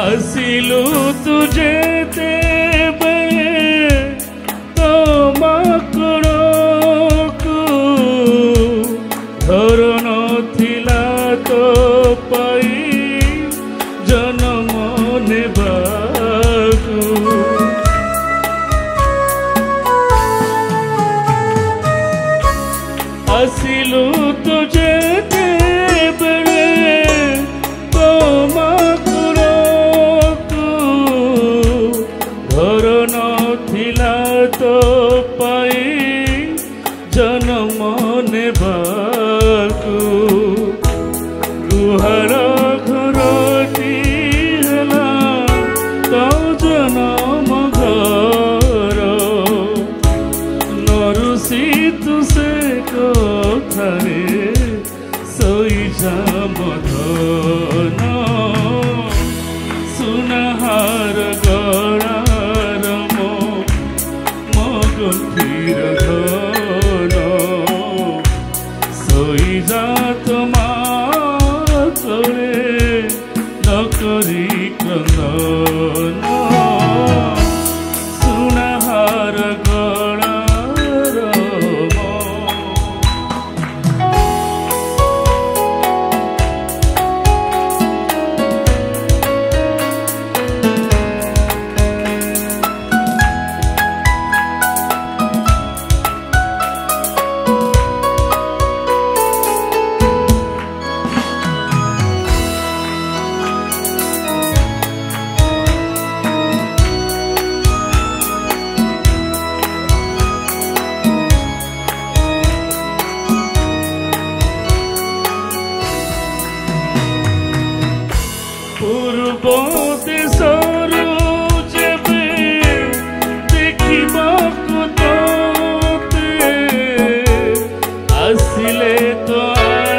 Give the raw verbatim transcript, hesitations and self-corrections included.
ଆସିଲୁ ତୁ ଯେତେବେଳେ ତୋ ମାଙ୍କଡ଼କୁ ଘର ନଥିଲା ତୋ ପାଇଁ ଜନ୍ମ ନେବାକୁ। ଆସିଲୁ ତୁ ଯେତେବେଳେ ତୋ ମାଙ୍କଡ଼କୁ ଘର ନଥିଲା ତୋ ପାଇଁ ଜନ୍ମ ନେବାକୁ। ଗୁହାର ଘରଟି ହେଲା ତୋ ଜନମ ଘର। ନରୁଷି ତୁ ସେ କଥାରେ ଶୋଇଯା ମଧନ। ସୁନାହାର ଗଳାର ମୋ ମୋ ଗଣ୍ଠିର ଧନ। ଶୋଇଯା ତୋ ମା ତଳେ ନକରି କ୍ରନ୍ଦନ। ସୁନାହାର ଗଳାର ମୋ ପୂର୍ବ ଦେଶରୁ ଯେବେ ଦେଖିବାକୁ ତୋତେ ଆସିଲେ ତ